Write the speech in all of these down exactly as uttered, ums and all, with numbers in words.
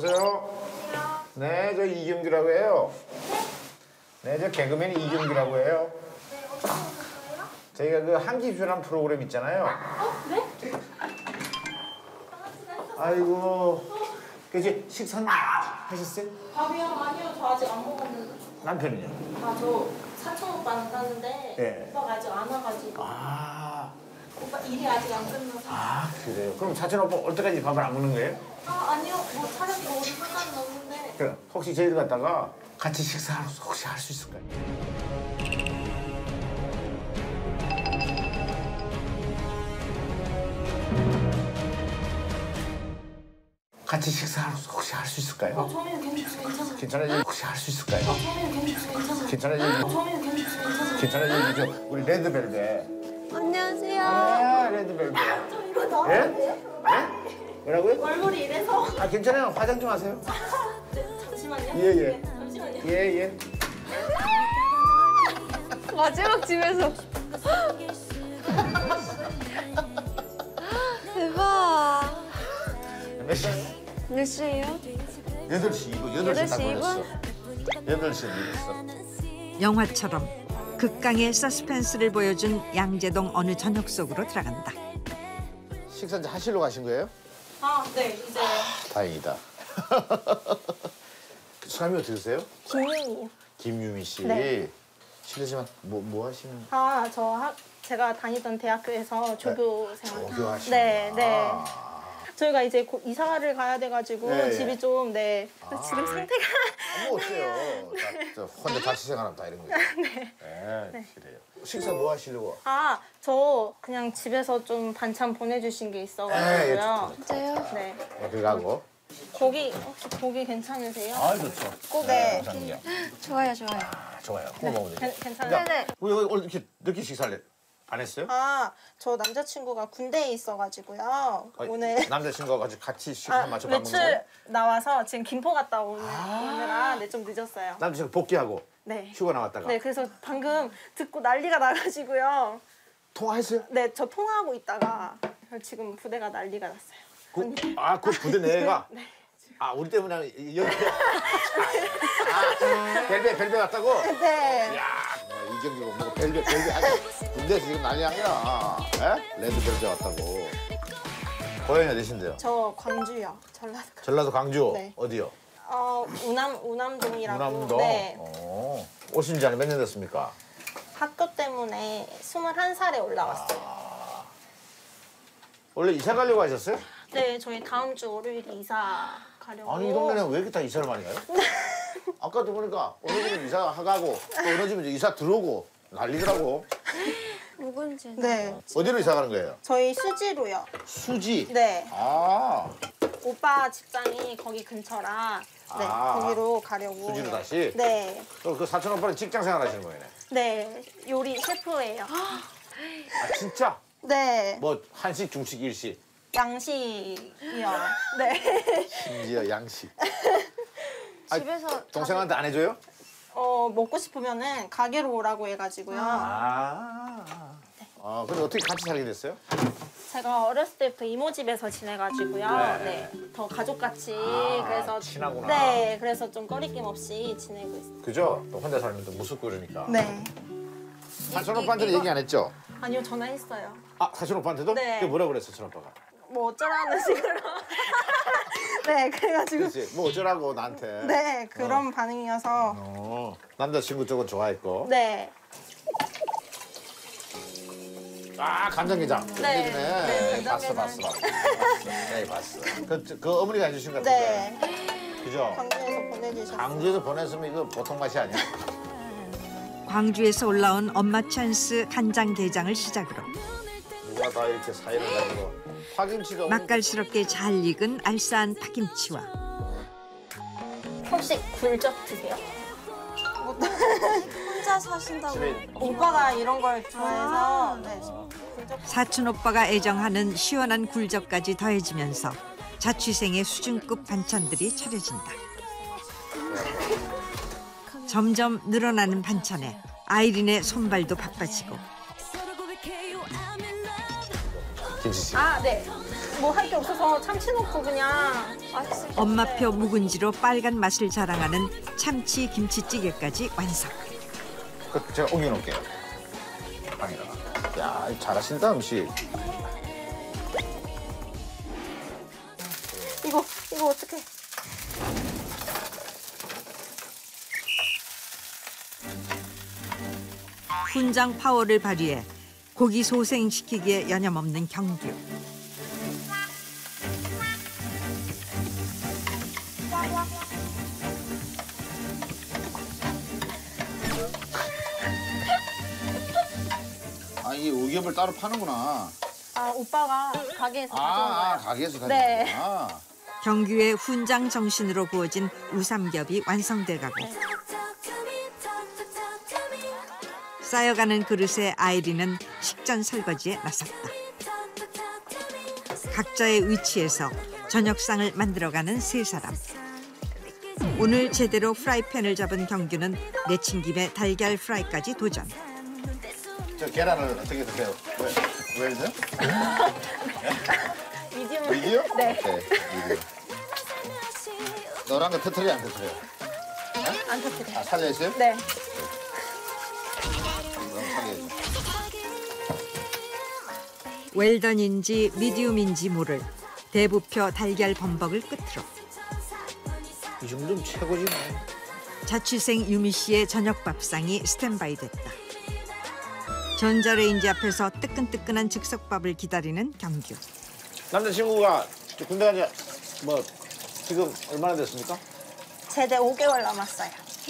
여보세요? 네, 저 이경규라고 해요. 네, 저 개그맨 이경규라고 해요. 네, 어떤 거예요? 저희가 그 한기표란 프로그램 있잖아요. 어? 네? 아이고, 그치 식사 하셨어요? 밥이요? 아니요, 저 아직 안 먹었는데. 남편은요? 아, 저 사촌 오빠는 땄는데 네. 오빠가 아직 안 와가지고. 아, 오빠 일이 아직 안 끝나서. 아 그래요? 그럼 사촌 오빠 올 때까지 밥을 안 먹는 거예요? 아, 아니요, 뭐 촬영이 오늘 상관은 없는데. 그럼 혹시 저희들 갔다가 같이 식사를 혹시 할 수 있을까요? 같이 식사를 혹시 할 수 있을까요? 어, 저는 괜찮아요. 괜찮아요? 혹시 할 수 있을까요? 어, 저는 괜찮아요. 괜찮아요? 어, 저는 괜찮아요. 괜찮아요? 저 우리 레드벨벳. 안녕하세요. 아, 레드벨벳. 저 이거 넣어도 예? 돼요? 예? 뭐라고요? 얼굴이 이래서. 아, 괜찮아요. 화장 좀 하세요. 네, 잠시만요. 예, 예. 네, 잠시만요. 예, 예. 마지막 집에서. 대박. 몇 시? 몇 시예요? 여덟 시 이분. 여덟 시 딱 여덟 시 걸렸어. 여덟 시에 걸렸어. 영화처럼 극강의 서스펜스를 보여준 양재동 어느 저녁 속으로 들어간다. 식사 이제 하시러 가신 거예요? 아, 네, 이제. 다행이다. 성함이 어떻게 되세요? 김윤이요. 김유미 씨. 네. 실례지만 뭐, 뭐 하시는? 아, 저 학, 제가 다니던 대학교에서 조교생활. 조교하시는 네, 네. 아. 저희가 이제 곧 이사를 가야 돼가지고 네, 집이 예. 좀, 네. 아. 지금 상태가. 뭐 어때요? 다, 저 혼자 자취 생활하면 다 이런 거예요. 네. 네, 그래요. 식사 뭐 하시려고? 아, 저 그냥 집에서 좀 반찬 보내주신 게 예, 예, 있어가지고요. 진짜요? 네. 네, 그거 하고. 고기, 혹시 고기 괜찮으세요? 아, 좋죠. 꼭, 네. 감사합니다. 좋아요, 좋아요. 아, 좋아요. 그거 먹으면 되죠. 괜- 괜찮아요? 네네. 우리 오늘 이렇게 늦게 식사를 안 했어요? 아, 저 남자친구가 군대에 있어가지고요. 아니, 오늘. 남자친구하고 같이 같이 식사 아, 맞춰 밥 먹는 외출 거예요? 나와서 지금 김포 갔다 오늘, 아. 오느라 네, 좀 늦었어요. 남자친구 복귀하고 네. 휴가 나왔다가 네, 그래서 방금 듣고 난리가 나가지고요. 통화했어요? 네, 저 통화하고 있다가 지금 부대가 난리가 났어요. 그, 아, 그 부대 내가? 네. 아, 우리 때문에 여기. 아, 벨벳, 벨벳 왔다고? 네. 야, 뭐 이경규고 뭐 벨벳, 벨벳. 아니, 군대에서 지금 난리 난리야. 에? 레드 벨벳 왔다고. 고향이 어디신데요? 저 광주요. 전라도. 전라도 광주? 네. 어디요? 어, 우남 우남동이라고. 우남동? 네. 어. 오신 지 한 몇 년 됐습니까? 학교 때문에 스물한 살에 올라왔어요. 원래 이사 가려고 하셨어요? 네, 저희 다음 주 월요일에 이사 가려고. 아니, 이 동네는 왜 이렇게 다 이사를 많이 가요? 아까도 보니까 어느 집은 이사 가고 또 어느 집은 이사 들어오고 난리더라고. 묵은지. 네. 어디로 이사 가는 거예요? 저희 수지로요. 수지? 네. 아, 오빠 직장이 거기 근처라 네, 아, 거기로 가려고. 수지로 다시? 네. 그럼 그 사촌 오빠는 직장 생활 하시는 거예요? 네. 요리 셰프예요. 아, 진짜? 네. 뭐 한식, 중식, 일식? 양식이요. 네. 심지어 양식. 아, 집에서 동생한테 안 해줘요? 어, 먹고 싶으면은 가게로 오라고 해가지고요. 아. 아, 근데 어떻게 같이 살게 됐어요? 제가 어렸을 때부터 이모 집에서 지내가지고요. 네. 네. 더 가족같이. 아, 그래서. 친하구나. 네. 그래서 좀 꺼리낌 없이 지내고 있어요. 그죠? 또 혼자 살면 또 무섭고 그러니까. 네. 사촌 오빠한테는 얘기 안 했죠? 아니요, 전화했어요. 아, 사촌 오빠한테도? 네. 그게 뭐라 그랬어, 사촌 오빠가? 뭐 어쩌라는 식으로. 네, 그래가지고. 그렇지. 뭐 어쩌라고 나한테. 네, 그런 반응이어서. 어, 남자친구 쪽은 좋아했고. 네. 아, 간장게장. 네. 네, 봤어, 봤어, 간장게장. 봤어. 네, 봤어. 그, 그 어머니가 해주신 것 같은데. 네. 그죠? 광주에서 보내주셨어요. 광주에서 보냈으면 이거 보통 맛이 아니야. 광주에서 올라온 엄마 찬스 간장게장을 시작으로 누가 다 이렇게 사이를 가지고. 파김치가. 맛깔스럽게 잘 익은 알싸한 파김치와 혹시 굴젓 드세요? 혼자 사신다고. 집에 오빠가 이런 걸 좋아해서. 아. 네, 굴젓. 사촌 오빠가 애정하는 시원한 굴젓까지 더해지면서 자취생의 수준급 반찬들이 차려진다. 점점 늘어나는 반찬에 아이린의 손발도 바빠지고 김치찌개. 아, 네. 뭐 할 게 없어서 참치 넣고 그냥. 맛있을 엄마표 묵은지로 빨간 맛을 자랑하는 참치 김치찌개까지 완성. 그 제가 옮겨놓을게요. 방에다가. 야, 잘하신다 음식. 이거 이거 어떡해. 훈장 파워를 발휘해 고기 소생시키기에 여념없는 경규. 아, 이 오겹을 따로 파는구나. 아 오빠가 가게에서 가져온 아, 아 거예요. 가게에서 가는 네. 거구나. 경규의 훈장 정신으로 구워진 우삼겹이 완성돼가고 쌓여가는 그릇에 아이린은 식전 설거지에 나섰다. 각자의 위치에서 저녁상을 만들어가는 세 사람. 오늘 제대로 프라이팬을 잡은 경규는 내친김에 달걀 프라이까지 도전. 저 계란을 어떻게 드세요? 왜, 왜 이러세요? 미디움. 미디어? 네. 네, 미디어. 너랑 거 터트려 안 터트려? 안 터뜨려. 아, 살려 있어요? 네. 그럼 살려야지. 웰던인지 미디움인지 모를 대부표 달걀 범벅을 끝으로 이 정도면 최고지 뭐. 자취생 유미 씨의 저녁 밥상이 스탠바이 됐다. 전자레인지 앞에서 뜨끈뜨끈한 즉석밥을 기다리는 경규. 남자친구가 군대 가지 뭐 지금 얼마나 됐습니까? 제대 오 개월 남았어요.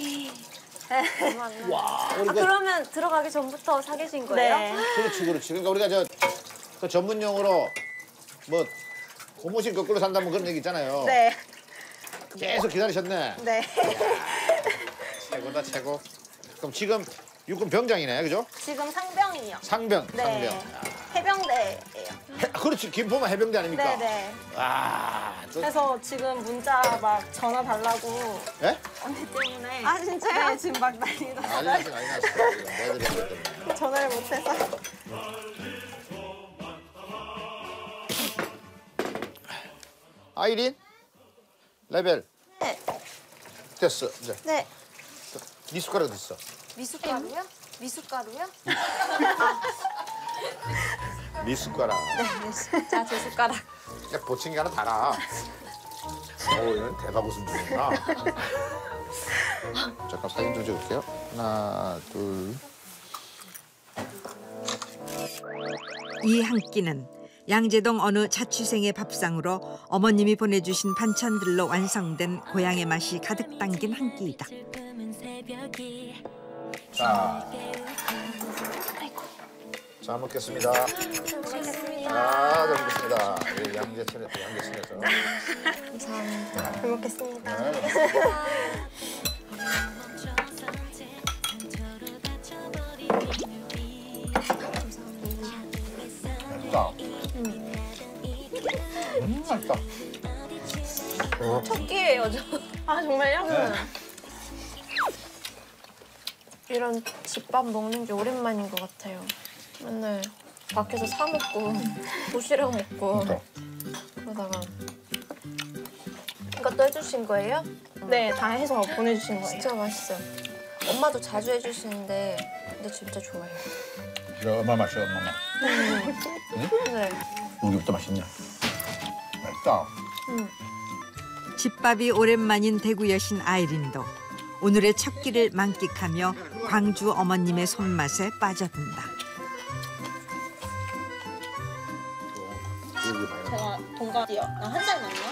와, 아, 우리가 그러면 들어가기 전부터 사귀신 거예요? 네. 그렇지 그렇지. 그러니까 우리가 저 그 전문용어로 뭐 고무신 거꾸로 산다면 그런 얘기 있잖아요. 네. 계속 기다리셨네. 네. 최고다 최고. 그럼 지금 육군 병장이네, 그죠? 지금 상병이요. 상병, 네. 상병. 해병대예요. 해, 그렇지, 김포만 해병대 아닙니까? 네네. 와, 저, 그래서 지금 문자 막 전화 달라고 예? 언니 때문에. 아, 진짜요? 네, 지금 막 난리 났어요. 난리 났어, 난리 났어. 뭐들이 하기 때문에. 전화를 못해서. 아이린, 레벨 네. 됐어. 이제 네. 네 숟가락 어디 있어? 미숫가루요? 미숫가루요? 네 숟가락. 네. 자, 제 숟가락. 야, 보칭이 하나 달아. 오, 이건 대박 웃음 중이구나. 잠깐 사진 좀 찍을게요. 하나, 둘. 이 한 끼는 양재동 어느 자취생의 밥상으로 어머님이 보내주신 반찬들로 완성된 고향의 맛이 가득 담긴 한 끼이다. 자, 잘 먹겠습니다. 먹겠습니다. 아, 잘 먹겠습니다. 예, 양재천에, 양재천에서. 감사합니다. 잘 먹겠습니다. 네. 맛있다. 음, 맛있다. 어. 첫 끼예요, 저. 아 정말요? 네. 이런 집밥 먹는 게 오랜만인 것 같아요. 맨날 밖에서 사 먹고 도시락 먹고 그러니까. 그러다가 이것도 해주신 거예요? 네, 다 해서 보내주신 거예요. 진짜 맛있어요. 엄마도 자주 해주시는데 근데 진짜 좋아요. 이거 얼마 맛이야, 엄마 맛. 네. 우리부터 맛있냐? 맛있다. 음. 집밥이 오랜만인 대구 여신 아이린도 오늘의 첫 끼를 만끽하며 광주 어머님의 손맛에 빠져든다. 제가 동갑이요. 아, 한 살 많나?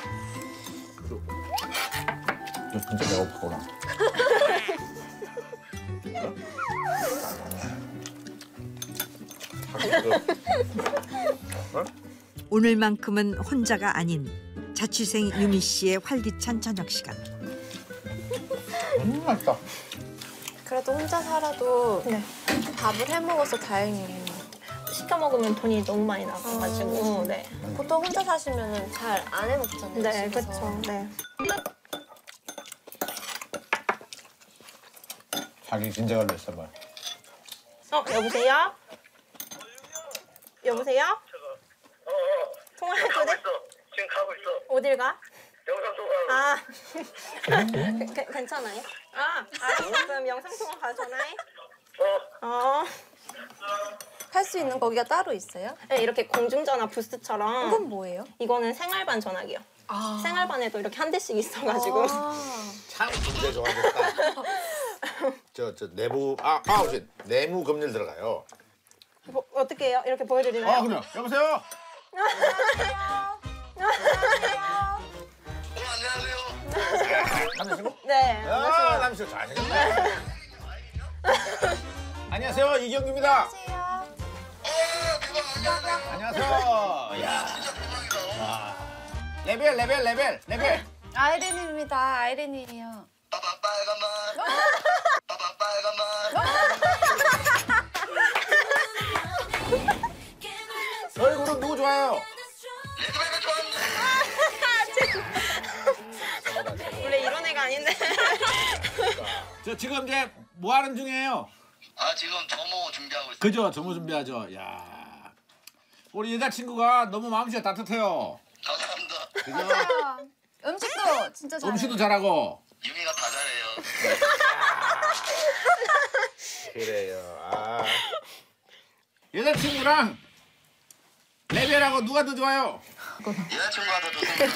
너 진짜 배고프구나. 오늘만큼은 혼자가 아닌 자취생 유미 씨의 활기찬 저녁 시간. 음, 맛있다. 그래도 혼자 살아도 네. 밥을 해 먹어서 다행이에요. 시켜 먹으면 돈이 너무 많이 나가가지고. 아. 네. 보통 혼자 사시면 잘 안 해 먹잖아요. 네, 집에서. 그렇죠. 네. 자기 진짜 걸렸어, 뭐. 어, 여보세요? 여보세요? 통화해도 돼? 어딜 가? 영상 통화. 아, 그, 그, 괜찮아요? 아, 알았어. 그럼 영상 통화 가서 전화해. 어. 어. 할 수 있는 거기가 따로 있어요? 네, 이렇게 공중전화 부스처럼. 이건 뭐예요? 이거는 생활반 전화기요. 아. 생활반에도 이렇게 한 대씩 있어가지고. 아. 참 군대 좋아졌다. 저, 저 내부, 아, 아, 혹시 내무 검열 들어가요. 뭐, 어떻게 해요? 이렇게 보여드리나요? 아, 그냥 여보세요. 어, 안녕하세요. 남자친구? 네. 아, 남자친구 잘생겼네. 안녕하세요, 이경규입니다. 안녕하세요. 야. 아. 레벨, 레벨, 레벨, 레벨. 아이린입니다. 아이린이에요. 빠바 빨간만. 빠바 빨간만. 너희 그룹 누구 좋아해요? 레드벨벳 좋아합니다. 원래 이런 애가 아닌데. 저 지금 이제 뭐 하는 중이에요? 아 지금 점호 준비하고 있어요. 그죠? 점호 준비하죠. 야, 우리 여자친구가 너무 마음씨가 따뜻해요. 감사합니다. 그죠? 음식도 진짜 잘해요. 음식도 잘하고. 유미가 다 잘해요. 그래요. 아. 여자친구랑 레벨하고 누가 더 좋아요? 여자친구가 더 좋습니다.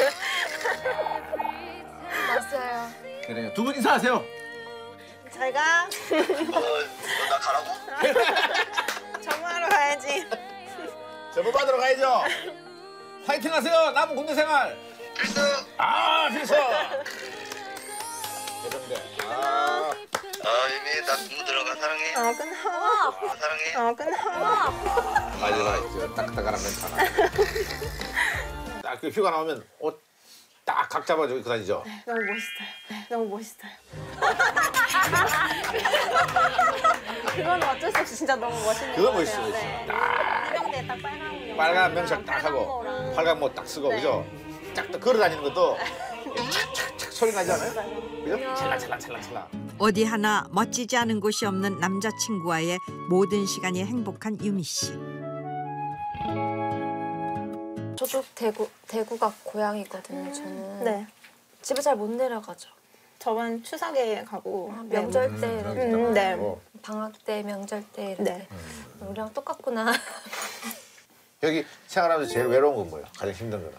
맞아요. 그래요. 두 분 인사하세요. 잘 가. 어, 너 나 가라고? 전화하러 가야지. 점호 받으러 가야죠. 화이팅 하세요. 남은 군대 생활. 필수. 아, 필수. 대전대. 아. 아 유미 나 공부 들어가 사랑해. 어, 끊어. 아, 사랑해. 어, 끊어. 맞아, 저 딱딱한 괜찮아. 딱 그 휴가 나오면 옷 딱 각 잡아주고 입고 다니죠. 너무 멋있어요. 네, 너무 멋있어요. 그건 어쩔 수 없이 진짜 너무 멋있는 그건 것 멋있어, 같아요. 멋있어. 네. 딱 해병대 딱 빨간 빨간 명찰 딱 하고 빨간 빨간 모 딱 쓰고 네. 그죠? 딱 걸어 다니는 것도 착착착 소리 나지 않아요? 그죠? 찰랑찰랑찰랑찰랑. 어디 하나 멋지지 않은 곳이 없는 남자친구와의 모든 시간이 행복한 유미 씨. 저도 대구 대구가 고향이거든요. 저는 네. 집에 잘 못 내려가죠. 저번 추석에 가고 네. 명절 때 이런 음, 네. 어. 방학 때 명절 때 이런 네. 때 우리랑 똑같구나. 여기 생활하면서 제일 외로운 건 뭐예요? 가장 힘든 거는?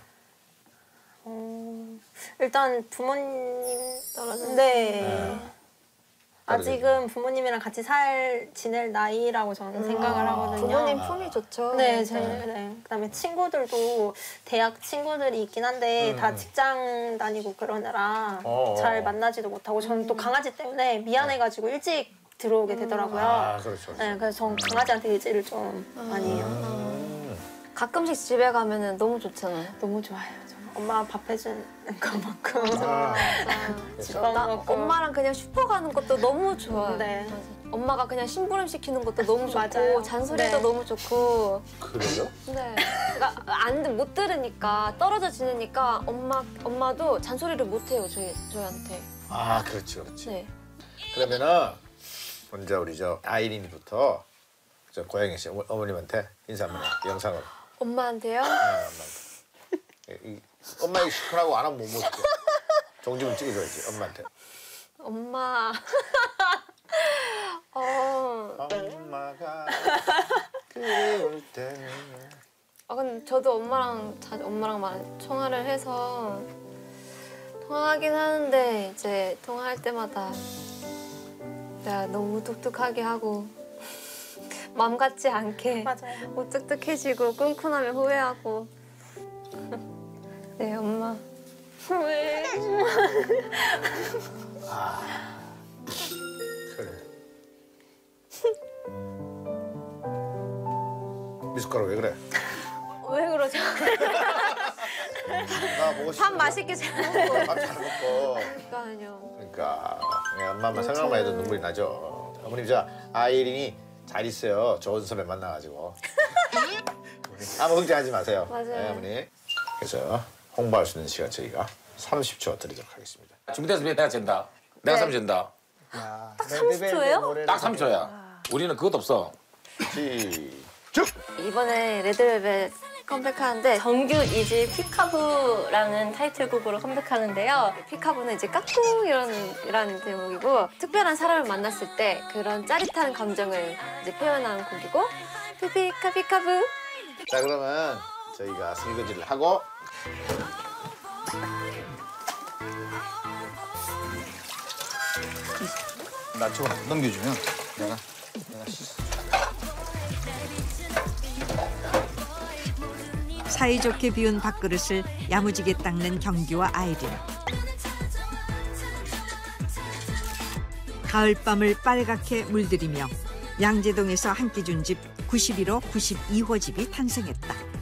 어, 일단 부모님 떨어져. 네. 아직은 부모님이랑 같이 살 지낼 나이라고 저는 생각을 하거든요. 부모님 품이 좋죠. 네, 제, 네. 그다음에 친구들도 대학 친구들이 있긴 한데 다 직장 다니고 그러느라 어. 잘 만나지도 못하고 저는 또 강아지 때문에 미안해가지고 일찍 들어오게 되더라고요. 아, 그렇죠. 그렇죠. 네, 그래서 전 강아지한테 의지를 좀 많이 해요. 음. 가끔씩 집에 가면은 너무 좋잖아요. 너무 좋아요. 저는 엄마 밥 해주는 것만큼 아. 집밥 나 먹고 엄마랑 그냥 슈퍼 가는 것도 너무 좋아요. 네. 맞아. 엄마가 그냥 심부름 시키는 것도 너무 좋고 맞아요. 잔소리도 네. 너무 좋고. 그래요? 네. 그러니까 안 못 들으니까 떨어져 지내니까 엄마 엄마도 잔소리를 못 해요 저희 저희한테. 아, 그렇지, 그렇지. 네. 그러면은 먼저 우리 저 아이린이부터 저 고양이 씨 어머- 어머님한테 인사 한번 해. 영상으로. 엄마한테요? 아, 엄마한테. 이- 엄마 이거 시원하고 안 하면 못 먹어. 종지문 찍어줘야지 엄마한테. 엄마. 어. 엄마가 그리울 때는. 아 근데 저도 엄마랑 자주 엄마랑 많이 통화를 해서 통화하긴 하는데 이제 통화할 때마다 내가 너무 무뚝뚝하게 하고 맘 같지 않게 맞아요. 무뚝뚝해지고 끊고 나면 후회하고. 네 엄마. 왜? 그래. 미숫가루 왜 그래? 왜 그러죠? 나 보고 싶어. 밥 맛있게 잘 먹고. 밥잘 먹고. 그러니까요. 그러니까 그냥 엄마만 생각만 해도 눈물이 나죠. 어머님 저 아이린이 잘 있어요. 좋은 선배 만나가지고. 아무 걱정하지 마세요. 맞아요. 네, 어머니. 그래서 홍보할 수 있는 시간 저희가 삼십 초 드리도록 하겠습니다. 준비됐으면 내가 잰다. 내가 삼 잰다. 딱 삼십 초예요? 딱 삼 초야. 우리는 그것도 없어. 시작. 이번에 레드벨벳 컴백하는데 정규 이집 피카부라는 타이틀곡으로 컴백하는데요. 피카부는 이제 까꿍 이런 이라는 제목이고 특별한 사람을 만났을 때 그런 짜릿한 감정을 이제 표현한 곡이고 피피카 피카부. 자 그러면 저희가 설거지를 하고 나 저거 넘겨주면 내가 내가 씻어. 사이좋게 비운 밥그릇을 야무지게 닦는 경규와 아이린. 가을밤을 빨갛게 물들이며 양재동에서 한 끼 준 집 구십일 호 구십이 호 집이 탄생했다.